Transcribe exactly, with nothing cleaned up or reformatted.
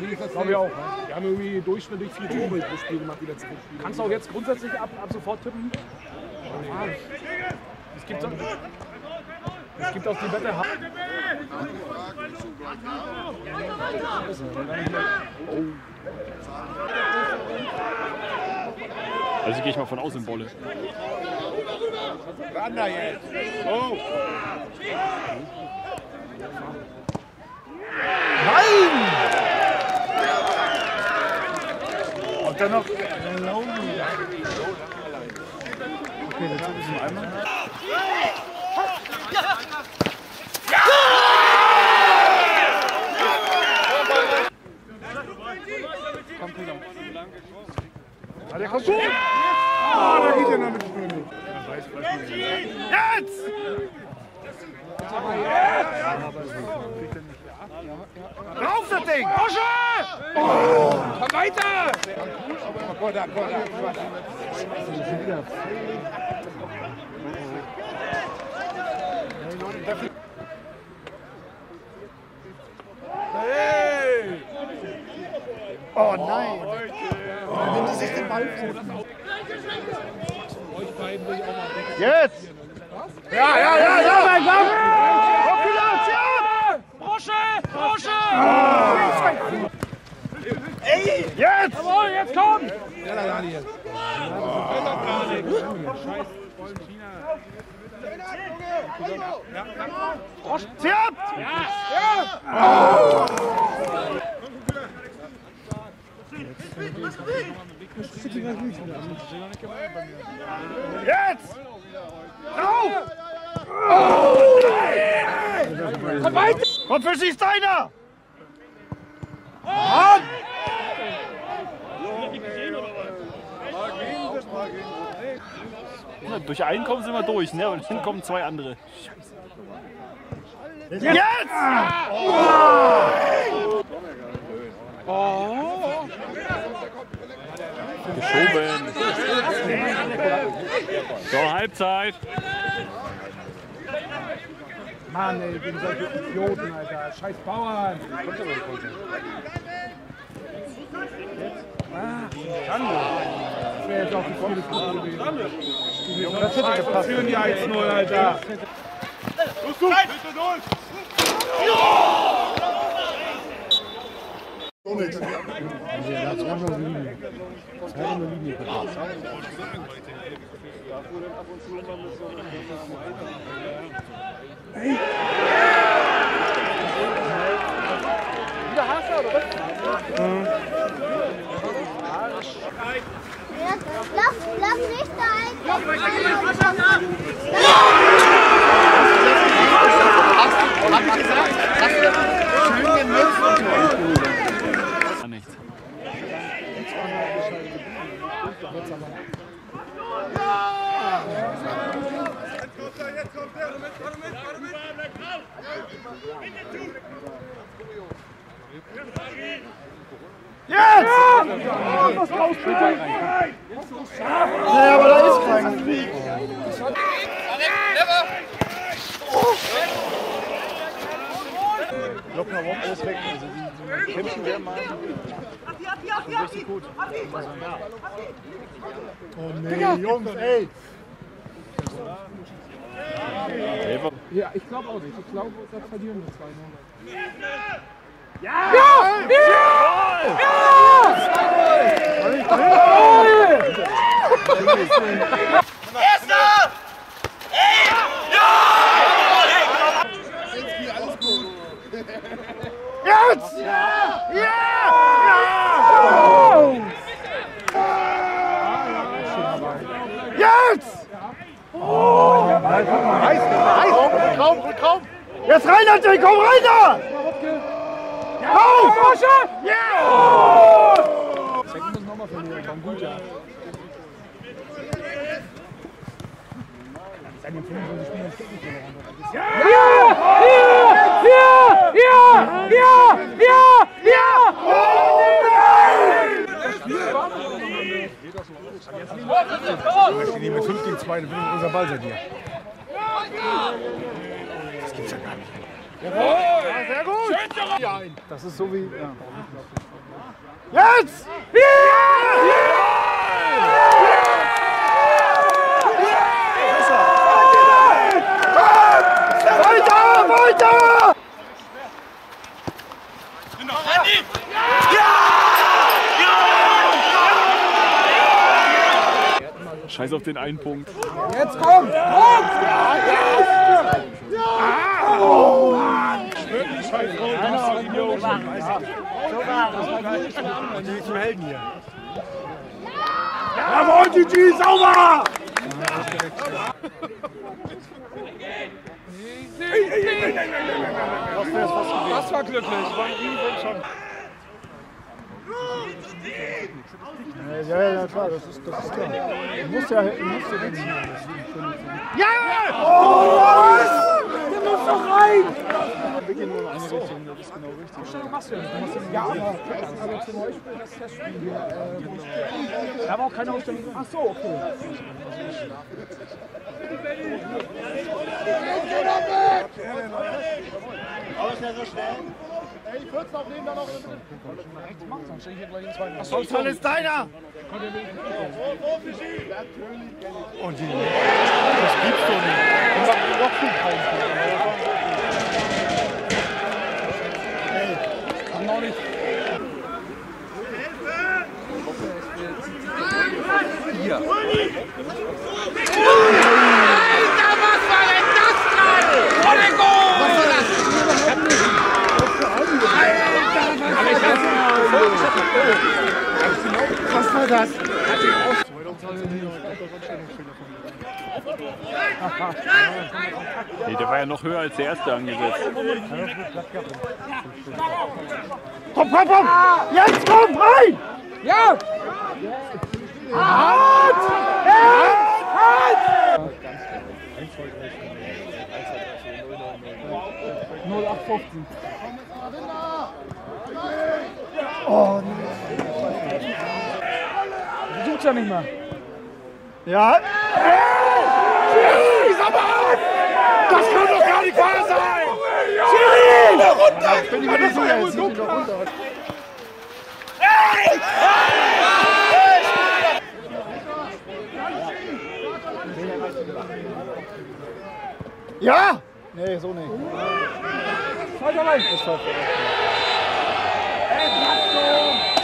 Glaube ich auch. Wir haben irgendwie durchschnittlich vier Tore pro Spiel gemacht, die letzten fünf Spiele. Kannst du auch jetzt grundsätzlich ab, ab sofort tippen? Ja. Es gibt, es gibt auch die Wette. Also gehe ich mal von außen Bolle. Ran da jetzt! Oh! Nein! Und dann noch. Okay, jetzt ist es einmal. Komm, Peter. Ah, der kommt gut! Ah, da geht er noch mit dem Spiel nicht. Jetzt! Rauf das Ding! Osche! Oh! Komm weiter! Hey! Oh nein! Wenn die sich den Ball vor. Jetzt! Ja, ja, ja, ja! Population! Brosche! Brosche! Ey! Jetzt! Jawohl, jetzt komm! Ja, da nicht jetzt. Scheiß Brosche! Zieh ab! Ja! Ja! Jetzt! Rauf! Oh! Komm weiter! Komm, für sie ist einer! Mann! Ja, durch einen kommen sie immer durch, ne? Und dann kommen zwei andere. Jetzt! Jetzt! Oh! Oh! Geschoben. So, Halbzeit. Mann, ey, gegen solche Idioten, Alter. Scheiß Bauern. Ah, Schande. Das wäre jetzt auch die volle Gruppe gewesen. Das hätte gepasst. Führen die eins null, Alter. Los, du! Bitte durch! So nichts. Ja, das war schon eine Linie. Das war eine Linie. Hey! Wieder Hasse, oder was? Mhm. Lass, lass nicht da ein. Hab ich gesagt? Hast du schön genutzt? Nichts. Jetzt kommt der! Jetzt! Ja, was raus, bitte! Ja, aber da ist kein Weg. Locker Wop, alles weg. Also die, die kämpfen werden mal. Richtig gut. Oh nee, Jungs, ey! Ja, ich glaube auch nicht. Ich glaube, da verlieren wir zwei null. Ja! Ja! Ja! Ja! Erster! Ey! Ja! Jetzt! Ja! Ja! Jetzt! Oh! Heiß, heiß! Komm, komm, komm! Jetzt rein, André! Komm rein da! Komm! Forsche! Ja! Checken wir nochmal verlieren. Komm gut, ja. Seit den fünfundzwanzig Spielen steht nicht mehr. Ja! Ja! Ja! Ja! Ja! Ja! Ja! Ich bin mit fünf gegen zwei, dann will ich unser Ball sein hier. Das gibt's ja gar nicht. Jawohl! Ja, sehr gut! Das ist so wie. Ja. Jetzt! Weiter, weiter! Scheiß auf den einen Punkt. Jetzt komm! Komm! Wirklich scheiß drauf. Die zum Helden hier. Jawohl, G G, sauber! Das war glücklich. Ja, ja, ja, klar, das ist, das ist klar. Du musst ja, du musst ja den ziehen. Ja! Oh, der muss doch rein! Wir gehen nur in eine Richtung, das ist genau richtig. Du machst ja nicht. Du machst ja, aber, aber zum Beispiel das Testspiel hier. Äh, da war auch keine Ausstellung. Ach so, okay. Ich würde es noch nehmen, dann noch rechts machen, dann stehe ich hier gleich in zwei. Ach, sonst soll es deiner! Und die. Das gibt's doch nicht. Und macht noch viel Hey, kann noch nicht. Hier. Alter, was war denn das gerade? Volle Goal! Was war das? Was war das? Nee, der war ja noch höher als der erste angesetzt. Komm, komm, komm! Jetzt komm rein! Ja! Hart! Hart! null acht fünfzehn. Oh nee. Du suchst ja nicht mehr. Ja. Schiri, sag mal auf! Das kann doch gar nicht wahr sein! Schiri! Da runter! Ich bin nicht mehr so, jetzt sind die doch runter. Ja! Nee, so nicht. Falscher Mann! Das war